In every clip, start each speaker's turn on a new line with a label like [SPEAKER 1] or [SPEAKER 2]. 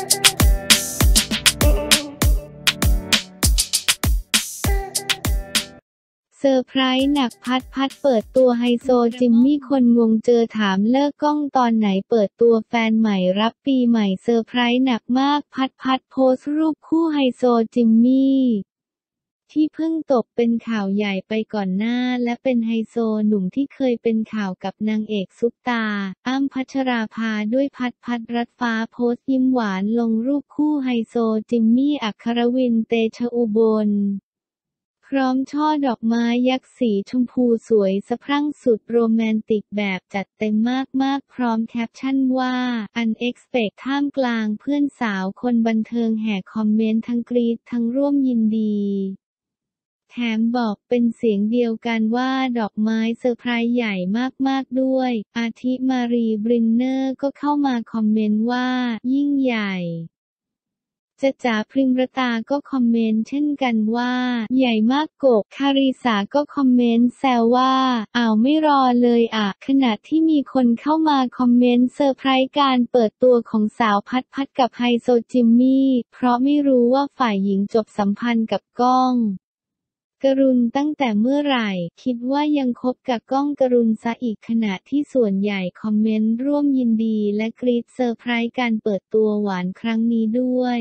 [SPEAKER 1] เซอร์ไพรส์หนักพัดเปิดตัวไฮโซจิมมี่คนงงเจอถามเลิกกล้องตอนไหนเปิดตัวแฟนใหม่รับปีใหม่เซอร์ไพรส์หนักมากพัดโพสต์รูปคู่ไฮโซจิมมี่ที่เพิ่งตกเป็นข่าวใหญ่ไปก่อนหน้าและเป็นไฮโซหนุ่มที่เคยเป็นข่าวกับนางเอกซุปตาอ้ำพัชราภาด้วยพัดรัตฟ้าโพสต์ยิ้มหวานลงรูปคู่ไฮโซจิมมี่อัครวินเตชะอุบลพร้อมช่อดอกไม้ยักษ์สีชมพูสวยสะพรั่งสุดโรแมนติกแบบจัดเต็มมากพร้อมแคปชั่นว่า Unexpected ท่ามกลางเพื่อนสาวคนบันเทิงแห่คอมเมนต์ทั้งกรี๊ดทั้งร่วมยินดีแถมบอกเป็นเสียงเดียวกันว่าดอกไม้เซอร์ไพรส์ใหญ่มากด้วยอาทิมารีบรินเนอร์ก็เข้ามาคอมเมนต์ว่ายิ่งใหญ่จ๋าพริมรตาก็คอมเมนต์เช่นกันว่าใหญ่มากกบคาริสาก็คอมเมนต์แซวว่าอ้าวไม่รอเลยอ่ะขณะที่มีคนเข้ามาคอมเมนต์เซอร์ไพรส์การเปิดตัวของสาวพัดกับไฮโซจิมมี่เพราะไม่รู้ว่าฝ่ายหญิงจบสัมพันธ์กับก้องกรุณตั้งแต่เมื่อไหร่คิดว่ายังคบกับก้องกรุณซะอีกขณะที่ส่วนใหญ่คอมเมนต์ร่วมยินดีและกรี๊ดเซอร์ไพรส์การเปิดตัวหวานครั้งนี้ด้วย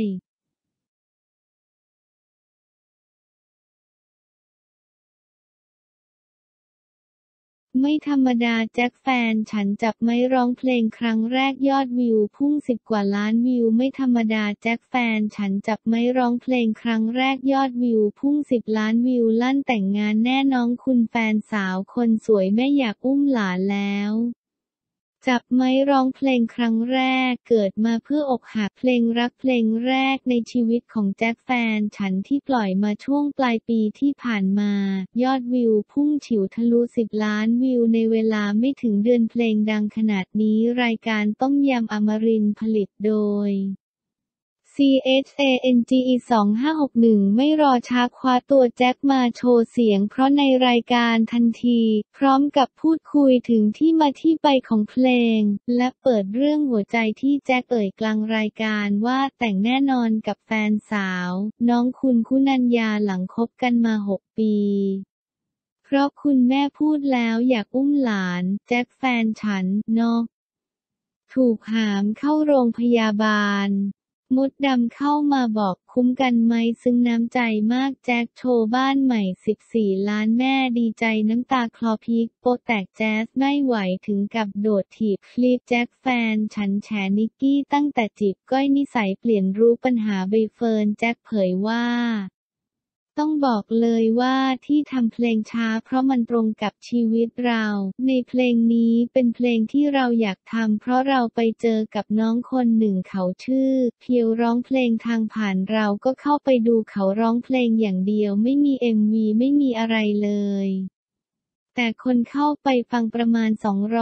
[SPEAKER 1] ไม่ธรรมดาแจ็คแฟนฉันจับไมค์ร้องเพลงครั้งแรกยอดวิวพุ่ง10 กว่าล้านวิวไม่ธรรมดาแจ็คแฟนฉันจับไมค์ร้องเพลงครั้งแรกยอดวิวพุ่ง10 ล้านวิวลั่นแต่งงานแน่น้องคุณแฟนสาวคนสวยแม่อยากอุ้มหลานแล้วจับไมค์ร้องเพลงครั้งแรกเกิดมาเพื่ออกหักเพลงรักเพลงแรกในชีวิตของแจ็คแฟนฉันที่ปล่อยมาช่วงปลายปีที่ผ่านมายอดวิวพุ่งฉิวทะลุ10 ล้านวิวในเวลาไม่ถึงเดือนเพลงดังขนาดนี้รายการต้มยำอมรินทร์ผลิตโดยCHANGE 2561ไม่รอช้าคว้าตัวแจ็คมาโชว์เสียงเพราะในรายการทันทีพร้อมกับพูดคุยถึงที่มาที่ไปของเพลงและเปิดเรื่องหัวใจที่แจ็คเอ่ยกลางรายการว่าแต่งแน่นอนกับแฟนสาวน้องคุณคุณัญญาหลังคบกันมา6 ปีเพราะคุณแม่พูดแล้วอยากอุ้มหลานแจ็คแฟนฉันเนาะถูกหามเข้าโรงพยาบาลมดดำเข้ามาบอกคุ้มกันไหมซึ้งน้ำใจมากแจ็คโชว์บ้านใหม่14 ล้านแม่ดีใจน้ำตาคลอพริกโปแตกแจ๊สไม่ไหวถึงกับโดดถีบคลิปแจ็คแฟนฉันแฉนิกกี้ตั้งแต่จีบก้อยนิสัยเปลี่ยนรู้ปัญหาใบเฟิร์นแจ็คเผยว่าต้องบอกเลยว่าที่ทำเพลงช้าเพราะมันตรงกับชีวิตเราในเพลงนี้เป็นเพลงที่เราอยากทำเพราะเราไปเจอกับน้องคนหนึ่งเขาชื่อเพียวร้องเพลงทางผ่านเราก็เข้าไปดูเขาร้องเพลงอย่างเดียวไม่มี MV ไม่มีอะไรเลยแต่คนเข้าไปฟังประมาณ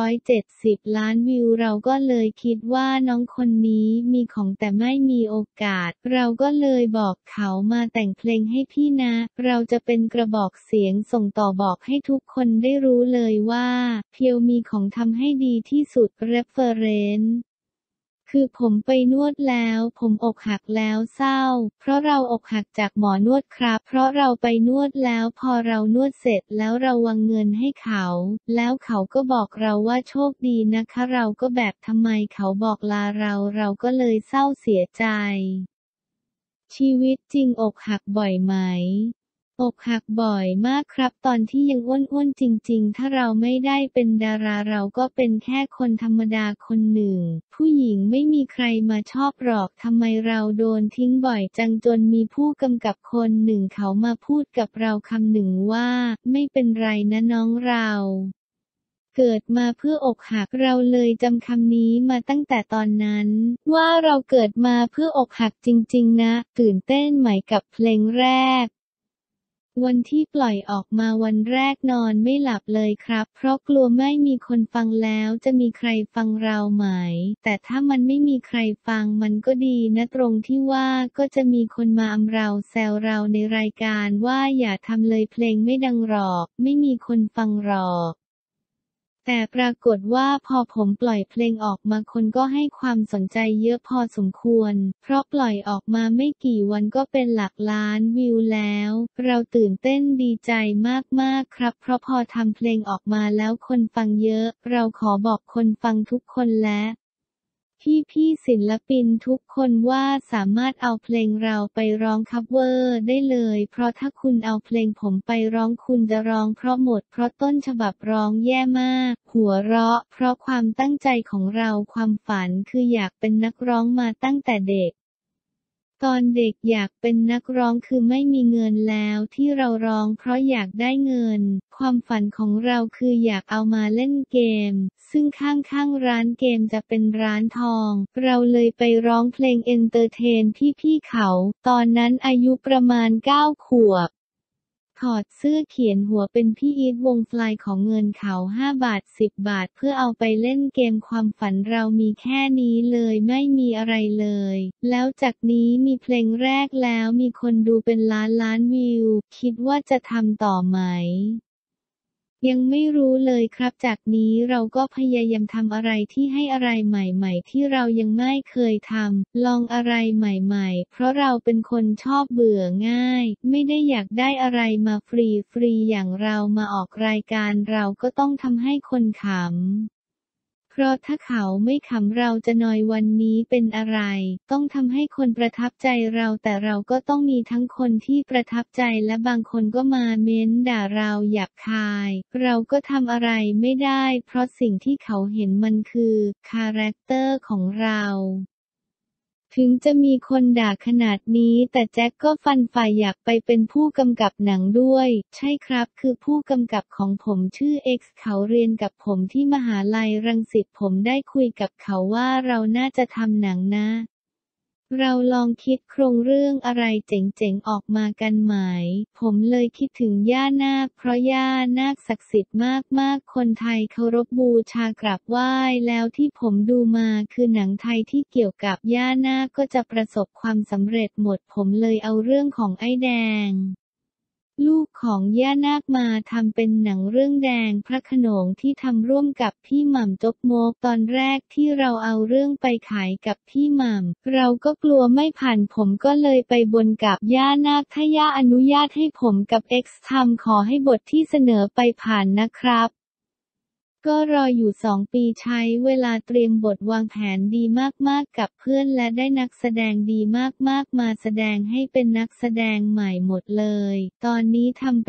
[SPEAKER 1] 270 ล้านวิวเราก็เลยคิดว่าน้องคนนี้มีของแต่ไม่มีโอกาสเราก็เลยบอกเขามาแต่งเพลงให้พี่นะเราจะเป็นกระบอกเสียงส่งต่อบอกให้ทุกคนได้รู้เลยว่าเพียวมีของทำให้ดีที่สุด referenceคือผมไปนวดแล้วผมอกหักแล้วเศร้าเพราะเราอกหักจากหมอนวดครับเพราะเราไปนวดแล้วพอเรานวดเสร็จแล้วเราวางเงินให้เขาแล้วเขาก็บอกเราว่าโชคดีนะคะเราก็แบบทำไมเขาบอกลาเราก็เลยเศร้าเสียใจชีวิตจริงอกหักบ่อยไหมอกหักบ่อยมากครับตอนที่ยังอ้วนๆจริงๆถ้าเราไม่ได้เป็นดาราเราก็เป็นแค่คนธรรมดาคนหนึ่งผู้หญิงไม่มีใครมาชอบหรอกทำไมเราโดนทิ้งบ่อยจังจนมีผู้กำกับคนหนึ่งเขามาพูดกับเราคำหนึ่งว่าไม่เป็นไรนะน้องเราเกิดมาเพื่ออกหักเราเลยจำคำนี้มาตั้งแต่ตอนนั้นว่าเราเกิดมาเพื่ออกหักจริงๆนะตื่นเต้นไหมกับเพลงแรกวันที่ปล่อยออกมาวันแรกนอนไม่หลับเลยครับเพราะกลัวไม่มีคนฟังแล้วจะมีใครฟังเราไหมแต่ถ้ามันไม่มีใครฟังมันก็ดีนะตรงที่ว่าก็จะมีคนมาอำเราแซวเราในรายการว่าอย่าทำเลยเพลงไม่ดังหรอกไม่มีคนฟังหรอกแต่ปรากฏว่าพอผมปล่อยเพลงออกมาคนก็ให้ความสนใจเยอะพอสมควร เพราะปล่อยออกมาไม่กี่วันก็เป็นหลักล้านวิวแล้ว เราตื่นเต้นดีใจมากๆครับเพราะพอทำเพลงออกมาแล้วคนฟังเยอะ เราขอบอกคนฟังทุกคนและพี่ๆศิลปินทุกคนว่าสามารถเอาเพลงเราไปร้องคัฟเวอร์ได้เลยเพราะถ้าคุณเอาเพลงผมไปร้องคุณจะร้องเพราะหมดเพราะต้นฉบับร้องแย่มากหัวเราะเพราะความตั้งใจของเราความฝันคืออยากเป็นนักร้องมาตั้งแต่เด็กตอนเด็กอยากเป็นนักร้องคือไม่มีเงินแล้วที่เราร้องเพราะอยากได้เงินความฝันของเราคืออยากเอามาเล่นเกมซึ่งข้างๆร้านเกมจะเป็นร้านทองเราเลยไปร้องเพลงเอนเตอร์เทนพี่ๆเขาตอนนั้นอายุประมาณ9 ขวบถอดเสื้อเขียนหัวเป็นพี่อีทวงฟลายของเงินเขา5 บาท10 บาทเพื่อเอาไปเล่นเกมความฝันเรามีแค่นี้เลยไม่มีอะไรเลยแล้วจากนี้มีเพลงแรกแล้วมีคนดูเป็นล้านวิวคิดว่าจะทำต่อไหมยังไม่รู้เลยครับจากนี้เราก็พยายามทำอะไรที่ให้อะไรใหม่ๆที่เรายังไม่เคยทำลองอะไรใหม่ๆเพราะเราเป็นคนชอบเบื่อง่ายไม่ได้อยากได้อะไรมาฟรีๆอย่างเรามาออกรายการเราก็ต้องทำให้คนขำเพราะถ้าเขาไม่ขำเราจะนอยวันนี้เป็นอะไรต้องทำให้คนประทับใจเราแต่เราก็ต้องมีทั้งคนที่ประทับใจและบางคนก็มาเม้นด่าเราหยาบคายเราก็ทำอะไรไม่ได้เพราะสิ่งที่เขาเห็นมันคือคาแรคเตอร์ของเราถึงจะมีคนด่าขนาดนี้แต่แจ็คก็ฟันฝ่ายอยากไปเป็นผู้กำกับหนังด้วยใช่ครับคือผู้กำกับของผมชื่อ X เขาเรียนกับผมที่มหาลัยรังสิตผมได้คุยกับเขาว่าเราน่าจะทำหนังนะเราลองคิดโครงเรื่องอะไรเจ๋งๆออกมากันไหมผมเลยคิดถึงย่านาคเพราะย่านาคศักดิ์สิทธิ์มากๆคนไทยเคารพบูชากราบไหว้แล้วที่ผมดูมาคือหนังไทยที่เกี่ยวกับย่านาคก็จะประสบความสำเร็จหมดผมเลยเอาเรื่องของไอ้แดงลูกของย่านาคมาทำเป็นหนังเรื่องแดงพระโขนงที่ทำร่วมกับพี่หม่ำจกมกตอนแรกที่เราเอาเรื่องไปขายกับพี่หม่ำเราก็กลัวไม่ผ่านผมก็เลยไปบนกับย่านาคถ้าย่าอนุญาตให้ผมกับ X ทำขอให้บทที่เสนอไปผ่านนะครับก็รออยู่2 ปีใช้เวลาเตรียมบทวางแผนดีมากๆกับเพื่อนและได้นักแสดงดีมากๆมาแสดงให้เป็นนักแสดงใหม่หมดเลยตอนนี้ทำไป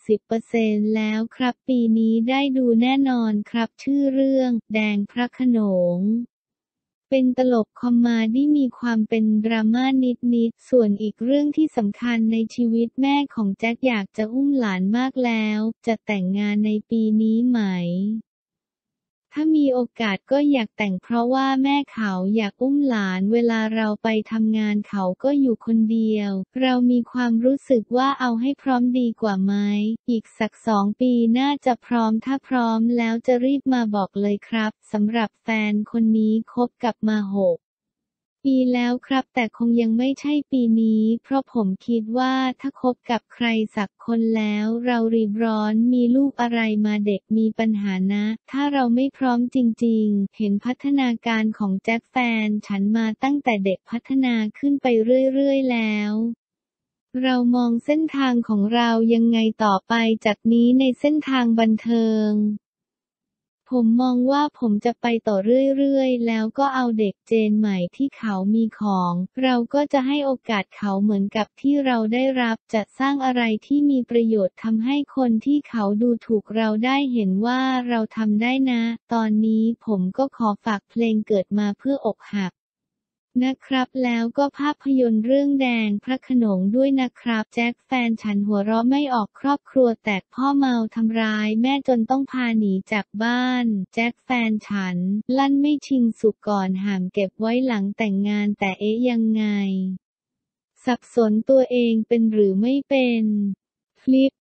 [SPEAKER 1] 70% แล้วครับปีนี้ได้ดูแน่นอนครับชื่อเรื่องแดงพระโขนงเป็นตลกคอมเมดี้มีความเป็นดราม่านิดๆส่วนอีกเรื่องที่สำคัญในชีวิตแม่ของแจ็คอยากจะอุ้มหลานมากแล้วจะแต่งงานในปีนี้ไหมถ้ามีโอกาสก็อยากแต่งเพราะว่าแม่เขาอยากอุ้มหลานเวลาเราไปทำงานเขาก็อยู่คนเดียวเรามีความรู้สึกว่าเอาให้พร้อมดีกว่าไหมอีกสัก2 ปีน่าจะพร้อมถ้าพร้อมแล้วจะรีบมาบอกเลยครับสำหรับแฟนคนนี้คบกับมา6 ปีแล้วครับแต่คงยังไม่ใช่ปีนี้เพราะผมคิดว่าถ้าคบกับใครสักคนแล้วเรารีบร้อนมีลูกอะไรมาเด็กมีปัญหานะถ้าเราไม่พร้อมจริงๆเห็นพัฒนาการของแจ็คแฟนฉันมาตั้งแต่เด็กพัฒนาขึ้นไปเรื่อยๆแล้วเรามองเส้นทางของเรายังไงต่อไปจากนี้ในเส้นทางบันเทิงผมมองว่าผมจะไปต่อเรื่อยๆแล้วก็เอาเด็กเจนใหม่ที่เขามีของเราก็จะให้โอกาสเขาเหมือนกับที่เราได้รับจะสร้างอะไรที่มีประโยชน์ทำให้คนที่เขาดูถูกเราได้เห็นว่าเราทำได้นะตอนนี้ผมก็ขอฝากเพลงเกิดมาเพื่ออกหักนะครับแล้วก็ภาพยนตร์เรื่องแดงพระโขนงด้วยนะครับแจ็คแฟนฉันหัวเราะไม่ออกครอบครัวแตกพ่อเมาทำร้ายแม่จนต้องพาหนีจากบ้านแจ็คแฟนฉันลั่นไม่ชิงสุกก่อนห่ามเก็บไว้หลังแต่งงานแต่เอ๊ะยังไงสับสนตัวเองเป็นหรือไม่เป็นฟลิป